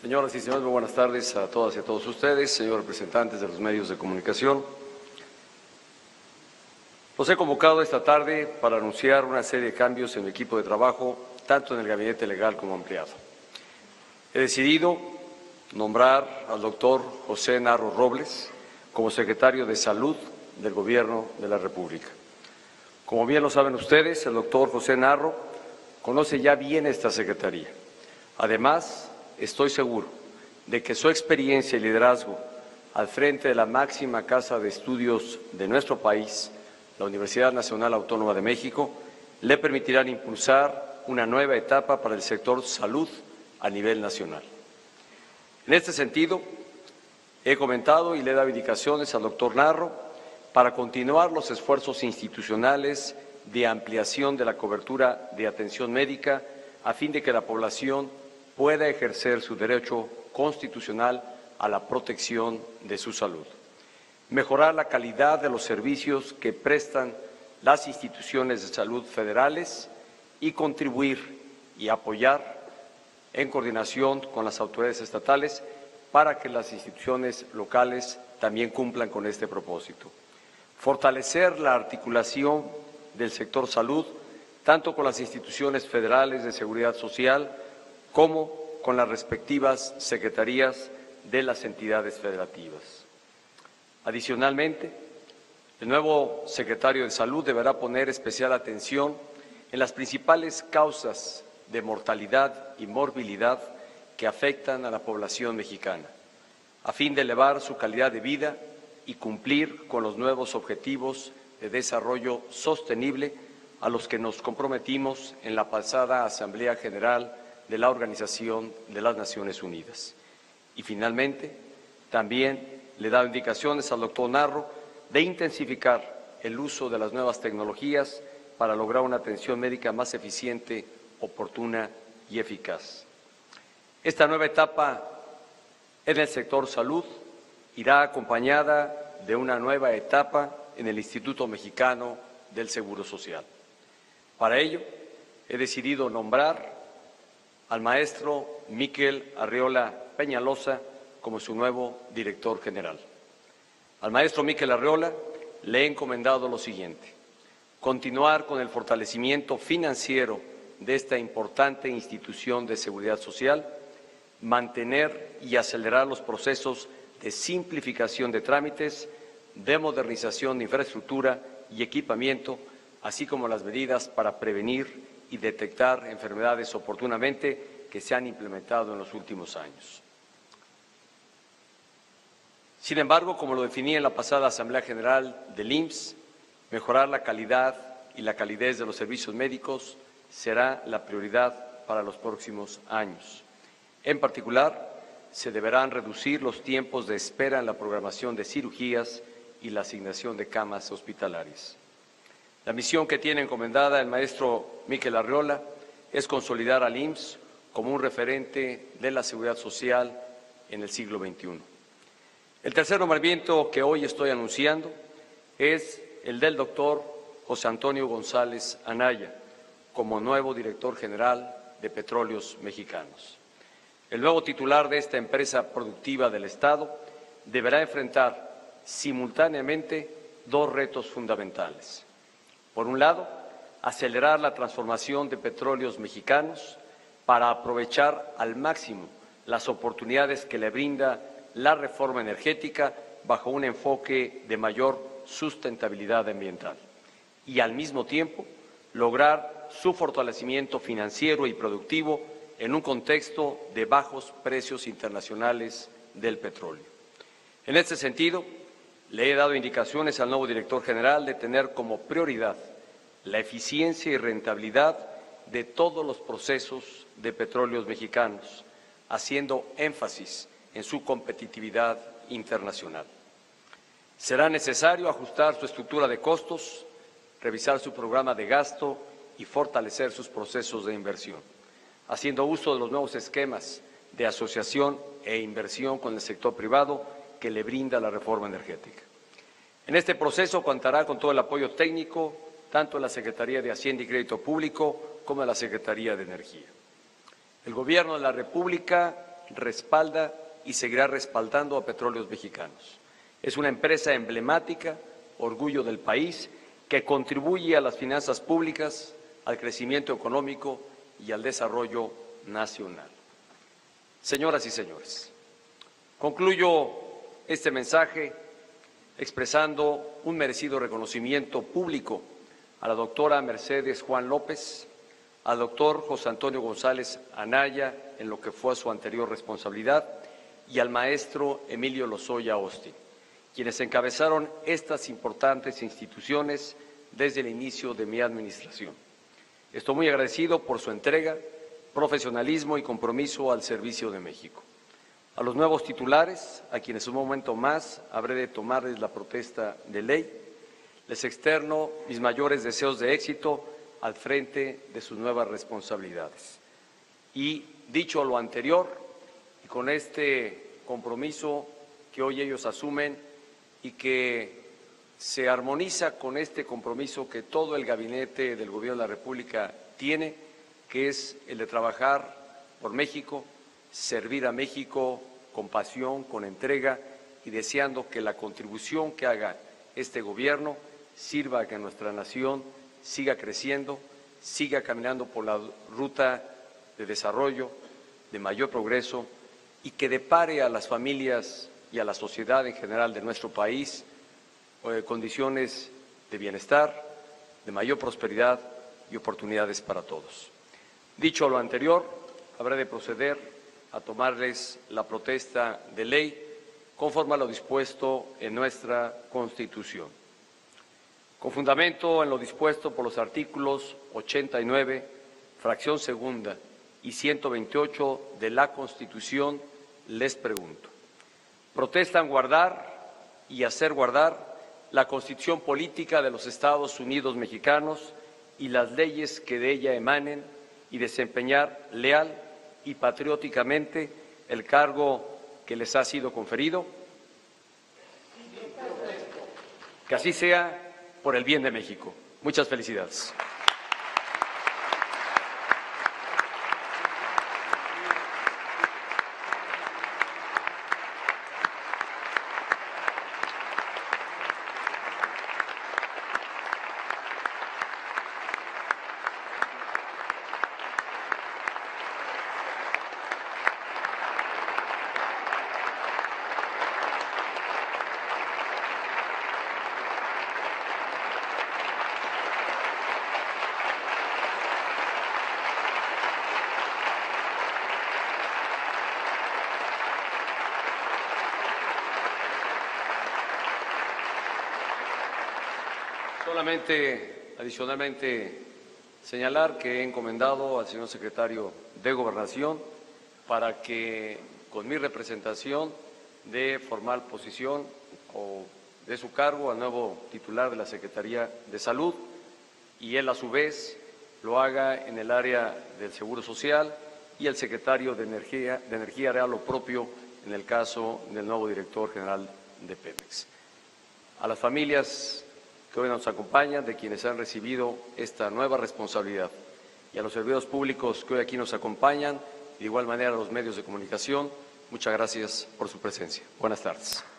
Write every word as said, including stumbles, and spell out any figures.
Señoras y señores, muy buenas tardes a todas y a todos ustedes, señores representantes de los medios de comunicación. Los he convocado esta tarde para anunciar una serie de cambios en mi equipo de trabajo, tanto en el gabinete legal como ampliado. He decidido nombrar al doctor José Narro Robles como secretario de Salud del Gobierno de la República. Como bien lo saben ustedes, el doctor José Narro conoce ya bien esta secretaría. Además, estoy seguro de que su experiencia y liderazgo al frente de la máxima casa de estudios de nuestro país, la Universidad Nacional Autónoma de México, le permitirán impulsar una nueva etapa para el sector salud a nivel nacional. En este sentido, he comentado y le he dado indicaciones al doctor Narro para continuar los esfuerzos institucionales de ampliación de la cobertura de atención médica a fin de que la población pueda ejercer su derecho constitucional a la protección de su salud. Mejorar la calidad de los servicios que prestan las instituciones de salud federales y contribuir y apoyar en coordinación con las autoridades estatales para que las instituciones locales también cumplan con este propósito. Fortalecer la articulación del sector salud, tanto con las instituciones federales de seguridad social como con las respectivas secretarías de las entidades federativas. Adicionalmente, el nuevo secretario de Salud deberá poner especial atención en las principales causas de mortalidad y morbilidad que afectan a la población mexicana, a fin de elevar su calidad de vida y cumplir con los nuevos objetivos de desarrollo sostenible a los que nos comprometimos en la pasada Asamblea General de la Organización de las Naciones Unidas. Y finalmente, también le he dado indicaciones al doctor Narro de intensificar el uso de las nuevas tecnologías para lograr una atención médica más eficiente, oportuna y eficaz. Esta nueva etapa en el sector salud irá acompañada de una nueva etapa en el Instituto Mexicano del Seguro Social. Para ello, he decidido nombrar al maestro Miquel Arriola Peñalosa como su nuevo director general. Al maestro Miquel Arriola le he encomendado lo siguiente: continuar con el fortalecimiento financiero de esta importante institución de seguridad social, mantener y acelerar los procesos de simplificación de trámites, de modernización de infraestructura y equipamiento, así como las medidas para prevenir y detectar enfermedades oportunamente que se han implementado en los últimos años. Sin embargo, como lo definí en la pasada Asamblea General del I M S S, mejorar la calidad y la calidez de los servicios médicos será la prioridad para los próximos años. En particular, se deberán reducir los tiempos de espera en la programación de cirugías y la asignación de camas hospitalarias. La misión que tiene encomendada el maestro Miquel Arriola es consolidar al I M S S como un referente de la seguridad social en el siglo veintiuno. El tercer nombramiento que hoy estoy anunciando es el del doctor José Antonio González Anaya como nuevo director general de Petróleos Mexicanos. El nuevo titular de esta empresa productiva del Estado deberá enfrentar simultáneamente dos retos fundamentales. Por un lado, acelerar la transformación de Petróleos Mexicanos para aprovechar al máximo las oportunidades que le brinda la reforma energética bajo un enfoque de mayor sustentabilidad ambiental y, al mismo tiempo, lograr su fortalecimiento financiero y productivo en un contexto de bajos precios internacionales del petróleo. En este sentido, le he dado indicaciones al nuevo director general de tener como prioridad la eficiencia y rentabilidad de todos los procesos de Petróleos Mexicanos, haciendo énfasis en su competitividad internacional. Será necesario ajustar su estructura de costos, revisar su programa de gasto y fortalecer sus procesos de inversión, haciendo uso de los nuevos esquemas de asociación e inversión con el sector privado que le brinda la reforma energética. En este proceso contará con todo el apoyo técnico, tanto de la Secretaría de Hacienda y Crédito Público como de la Secretaría de Energía. El Gobierno de la República respalda y seguirá respaldando a Petróleos Mexicanos. Es una empresa emblemática, orgullo del país, que contribuye a las finanzas públicas, al crecimiento económico y al desarrollo nacional. Señoras y señores, concluyo este mensaje expresando un merecido reconocimiento público a la doctora Mercedes Juan López, al doctor José Antonio González Anaya en lo que fue su anterior responsabilidad y al maestro Emilio Lozoya Austin, quienes encabezaron estas importantes instituciones desde el inicio de mi administración. Estoy muy agradecido por su entrega, profesionalismo y compromiso al servicio de México. A los nuevos titulares, a quienes un momento más habré de tomarles la protesta de ley, les externo mis mayores deseos de éxito al frente de sus nuevas responsabilidades. Y dicho lo anterior, y con este compromiso que hoy ellos asumen y que se armoniza con este compromiso que todo el gabinete del Gobierno de la República tiene, que es el de trabajar por México, servir a México con pasión, con entrega y deseando que la contribución que haga este gobierno sirva a que nuestra nación siga creciendo, siga caminando por la ruta de desarrollo, de mayor progreso y que depare a las familias y a la sociedad en general de nuestro país eh, condiciones de bienestar, de mayor prosperidad y oportunidades para todos. Dicho lo anterior, habrá de proceder a tomarles la protesta de ley conforme a lo dispuesto en nuestra Constitución. Con fundamento en lo dispuesto por los artículos ochenta y nueve, fracción segunda y ciento veintiocho de la Constitución, les pregunto, ¿protestan guardar y hacer guardar la Constitución política de los Estados Unidos mexicanos y las leyes que de ella emanen y desempeñar leal y patrióticamente el cargo que les ha sido conferido? Que así sea, por el bien de México. Muchas felicidades. Solamente, adicionalmente, señalar que he encomendado al señor secretario de Gobernación para que, con mi representación, dé formal posición o de su cargo al nuevo titular de la Secretaría de Salud y él, a su vez, lo haga en el área del Seguro Social y el secretario de Energía, de Energía hará lo propio en el caso del nuevo director general de Pemex. A las familias que hoy nos acompañan, de quienes han recibido esta nueva responsabilidad, y a los servidores públicos que hoy aquí nos acompañan, de igual manera a los medios de comunicación, muchas gracias por su presencia. Buenas tardes.